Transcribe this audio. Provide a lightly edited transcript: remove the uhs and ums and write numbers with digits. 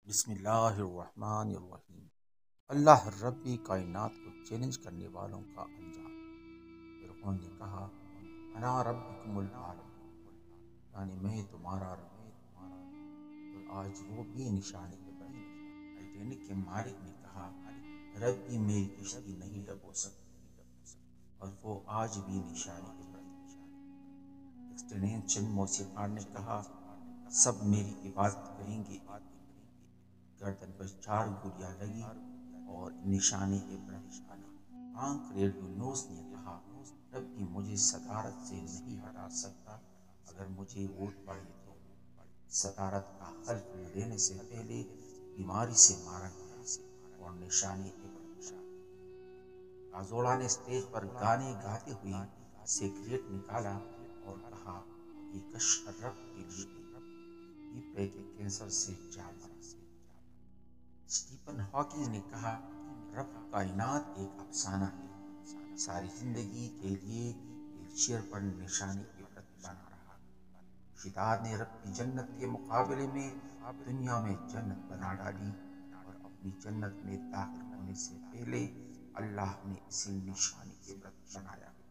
بسم اللہ الرحمن الرحیم۔ اللہ رب کائنات کو چیلنج کرنے والوں کا انجام۔ فرعون نے کہا انا ربکم الاعلی، یعنی میں تمہارا رب ہوں۔ تو آج وہ بھی نشانی کے بن گئے۔ ٹائٹینک کے مالک نے کہا رب بھی میری کشتی نہیں ڈبو سکتی، اور وہ آج بھی نشانی کے بن گئے۔ ایکسٹینشن موسیقار نے کہا سب میری عبادت کریں گے، گردن پر 4 گولیاں لگی اور نشانے ابراہیم بنا۔ آنکھ ریڈیو نیوز نے کہا رب بھی مجھے صدارت سے نہیں ہٹا سکتا، اگر مجھے ووٹ پڑے تو۔ صدارت کا حلف نہ لینے سے پہلے بیماری سے مارا گیا اور نشانے ابراہیم۔ کازوڑا نے اسٹیج پر گانے گاتے ہوئے سگریٹ نکالا اور کہا یہ کش رب کے لیے پیپڑے کے کینسر سے جا مرا۔ اسٹیفن ہاکنگ نے کہا رب کائنات ایک افسانہ ہے، ساری زندگی کے لیے ویل چیئر پر نشانی عبرت بنا رہا۔ شداد نے رب کی جنت کے مقابلے میں دنیا میں جنت بنا ڈالی، اور اپنی جنت میں داخل ہونے سے پہلے اللہ نے اسے نشانی عبرت بنایا۔